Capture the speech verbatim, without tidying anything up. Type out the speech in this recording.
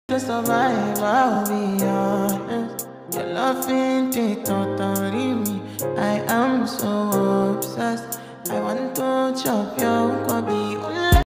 To survive, I'll be honest. Your love ain't it totally me. I am so obsessed. I want to chop your kobe.